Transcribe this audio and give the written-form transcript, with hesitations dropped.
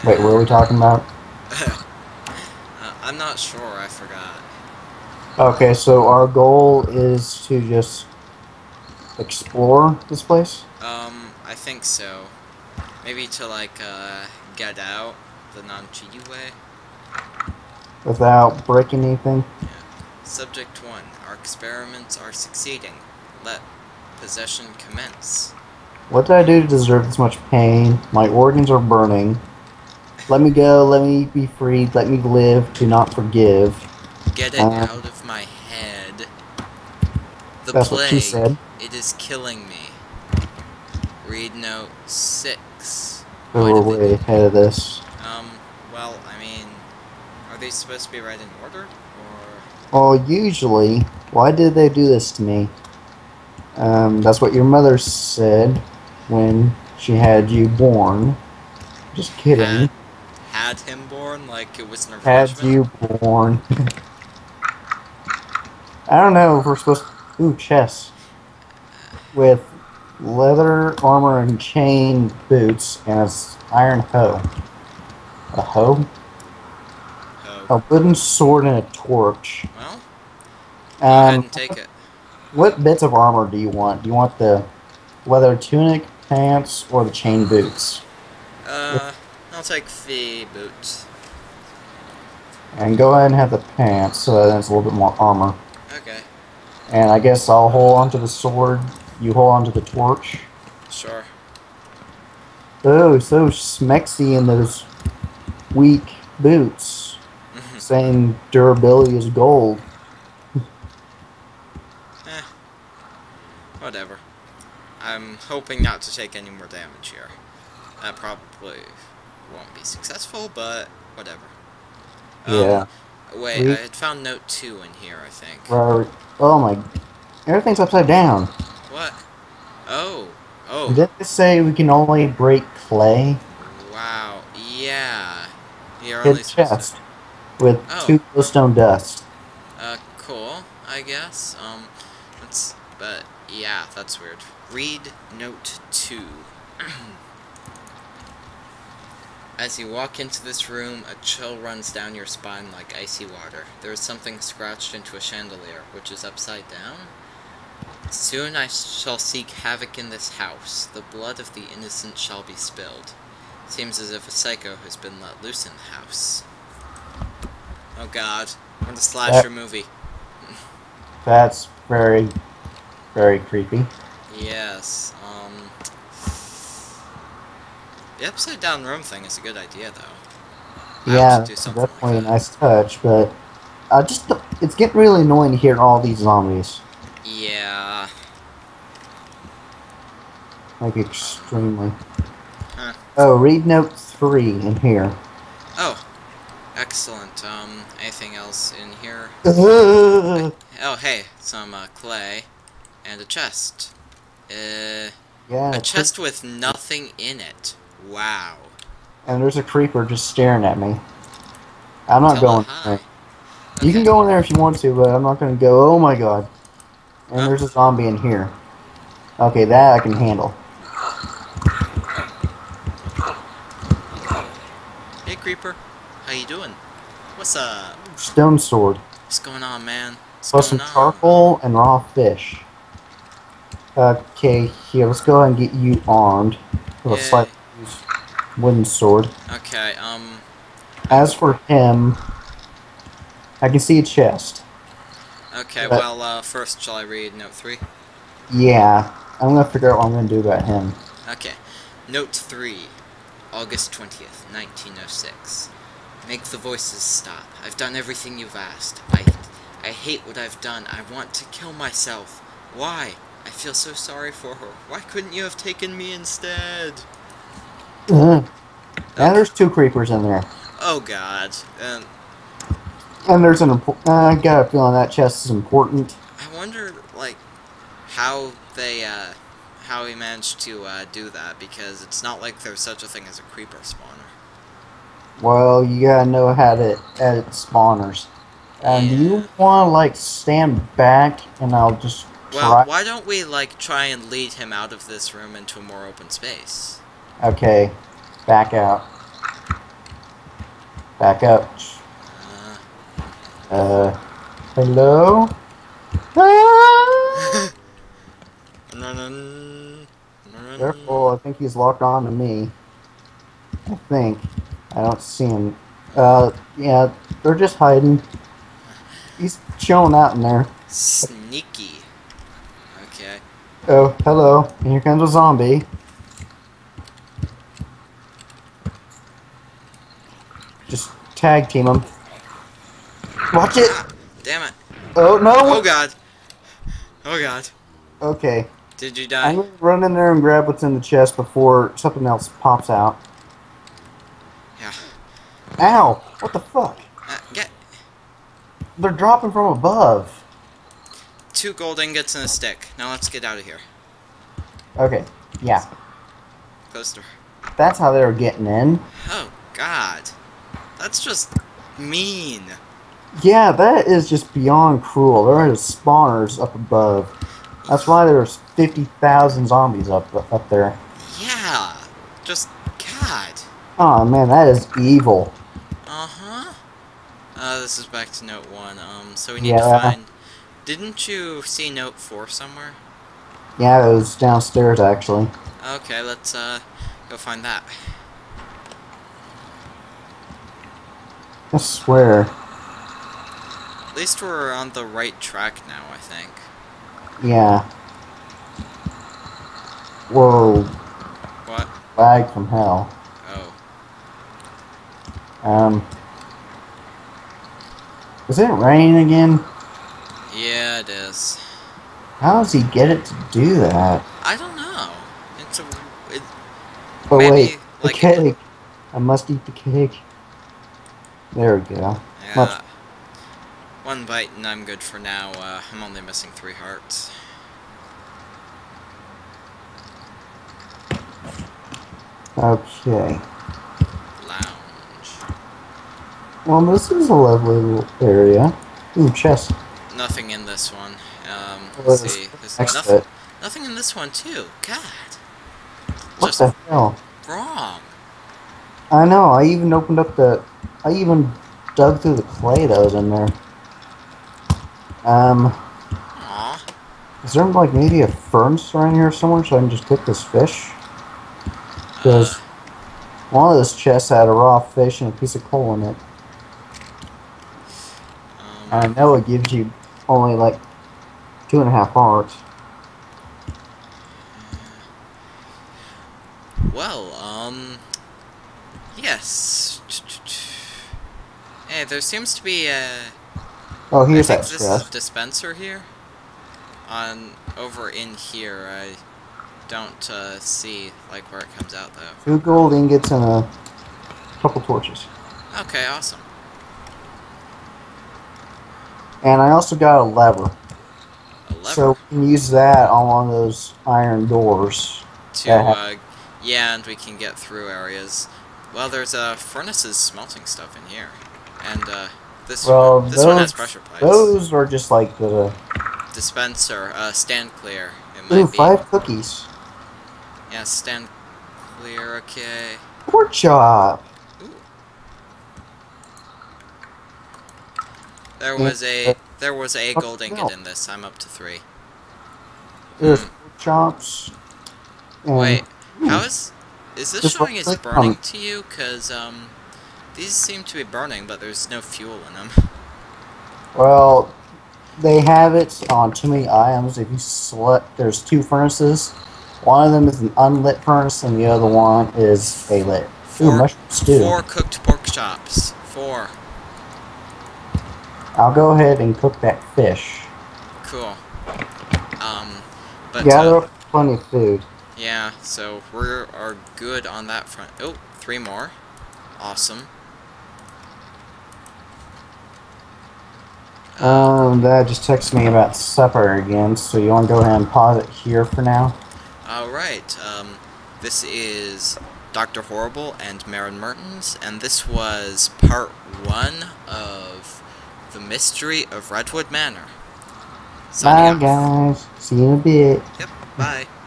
Wait, what are we talking about? I'm not sure, I forgot. Okay, so our goal is to just explore this place I think so. Maybe to, like, get out the non-cheaty way? without breaking anything. Yeah. Subject 1. Our experiments are succeeding. Let possession commence. What did I do to deserve this much pain? My organs are burning. Let me go, let me be freed, let me live, do not forgive. Get it Uh, out of my head. The that's what she plague. said. It is killing me. Read note 6. So Why we're did they way do ahead of this. that? Well, I mean, are they supposed to be right in order? Or... Well, usually, why did they do this to me? That's what your mother said when she had you born. Just kidding. Had him born like it was an Had arrangement? you born. I don't know if we're supposed to... Ooh, chess. With leather armor and chain boots and an iron hoe. A hoe? Oh. A wooden sword and a torch. Well, go ahead Um, and take it. what bits of armor do you want? Do you want the leather tunic, pants, or the chain boots? Uh, I'll take the boots. And go ahead and have the pants so that it's a little bit more armor. Okay, And I guess I'll hold onto the sword, you hold onto the torch. sure. Oh, so smexy in those weak boots. Saying durability is gold. Eh, whatever. I'm hoping not to take any more damage here. That probably won't be successful, but whatever. Um, Yeah. wait, I We, had found note 2 in here, I think. oh my, everything's upside down. What? Oh. Oh. Did it say we can only break clay? Wow. Yeah. You're only Hit supposed to... chest with Oh. 2 glowstone dust. Cool, I guess. But, yeah, that's weird. Read note 2. As you walk into this room, a chill runs down your spine like icy water. There is something scratched into a chandelier, which is upside down. Soon I shall seek havoc in this house. The blood of the innocent shall be spilled. Seems as if a psycho has been let loose in the house. Oh god, we're in the That slasher movie. that's very, very creepy. Yes, the upside down room thing is a good idea, though. I hope to Yeah, do something like definitely a that. nice touch, but it's getting really annoying to hear all these zombies. Yeah. Like extremely. Huh. Oh, read note 3 in here. Oh, excellent. Anything else in here? Yeah, Oh, hey, some, clay. And a chest. A a creep, chest with nothing in it. Wow. and there's a creeper just staring at me. I'm not Tell a going in hi. there. You can Okay. go in there if you want to, but I'm not going to go. Oh my god. And Huh? there's a zombie in here. Okay, that I can handle. Hey, creeper. How you doing? What's up? Stone sword. What's going on, man? What's Plus going some on? charcoal and raw fish. Okay, here, let's go ahead and get you armed with a Yay. slightly used wooden sword. Okay, I'm As for him, I can see a chest. okay, But well, first, shall I read note 3? yeah, I'm gonna figure out what I'm gonna do about him. Okay. Note 3. August 20th, 1906. Make the voices stop. I've done everything you've asked. I hate what I've done. I want to kill myself. Why? I feel so sorry for her. Why couldn't you have taken me instead? And Okay. there's 2 creepers in there. Oh god. And there's I got a feeling that chest is important. I wonder, like, how they, how he managed to, do that, because it's not like there's such a thing as a creeper spawner. Well, you gotta know how to edit spawners. Do Yeah. you wanna, like, stand back and I'll just Well, try? why don't we, like, try and lead him out of this room into a more open space? Okay, back out. Back up. Uh, Hello? Ah! run, run. Careful, I think he's locked on to me. I think. I don't see him. Yeah, they're just hiding. He's chilling out in there. Sneaky. Okay. Oh, hello. And here comes a zombie. Just tag team him. Watch it! Ah, damn it. Oh, no! Oh god. Oh god. Okay. Did you I'm die? gonna run in there and grab what's in the chest before something else pops out. Yeah. Ow! What the fuck? Get They're dropping from above. 2 gold ingots and a stick. Now let's get out of here. Okay, yeah. Close the door. That's how they were getting in. Oh god. That's just mean. Yeah, that is just beyond cruel. There are spawners up above. That's why there's 50,000 zombies up there. Yeah. Just god. Oh man, that is evil. Uh-huh. This is back to note 1. So we need to Yeah, find... Didn't you see note 4 somewhere? yeah, it was downstairs actually. Okay, let's, go find that. I swear. At least we're on the right track now, I think. Yeah. Whoa, What? lag from hell. Oh. Is it raining again? Yeah, it is. How does he get it to do that? I don't know. It's a... It, Oh maybe, wait, the like... cake. I must eat the cake. There we go. Yeah. 1 bite and I'm good for now. I'm only missing 3 hearts. Okay. Lounge. Well, this is a lovely little area. Ooh, chest. Nothing in this one. What Let's is see. There's next to it? nothing in this one too. God. What Just the hell? wrong. I know. I even opened up the. I even dug through the clay that was in there. Aw. Is there like maybe a furnace around here somewhere so I can just cook this fish? Because one of those chests had a raw fish and a piece of coal in it. I know it gives you only like 2.5 hearts. Well, yes. Hey, there seems to be a... Oh, here's I think that this is a chest. dispenser here. Over in here, I don't, see, like, where it comes out, though. 2 gold ingots and a couple torches. Okay, awesome. And I also got a lever. A lever. So we can use that on one of those iron doors. To, yeah, and we can get through areas. Well, there's, furnaces smelting stuff in here. And, this one has pressure pipes. Those are just like the... Dispenser, stand clear. It might Ooh, be. 5 cookies. Yeah, stand clear, okay. Pork chop. Ooh. There was a gold ingot in this. I'm up to 3. There's pork chops. And, wait, how is this Just showing as click burning on- to you? Cause these seem to be burning, but there's no fuel in them. Well, they have it on too many items. If you select, there's 2 furnaces. One of them is an unlit furnace, and the other one is a lit. Ooh, mushroom stew. 4 cooked pork chops. 4. I'll go ahead and cook that fish. Cool. But Yeah, there's plenty of food. yeah, so we are good on that front. Oh, 3 more. Awesome. That just texted me about supper again, so you want to go ahead and pause it here for now? Alright, this is Dr. Horrible and Marin Mertens, and this was part 1 of The Mystery of Redwood Manor. Bye, guys. See you in a bit. Yep, bye.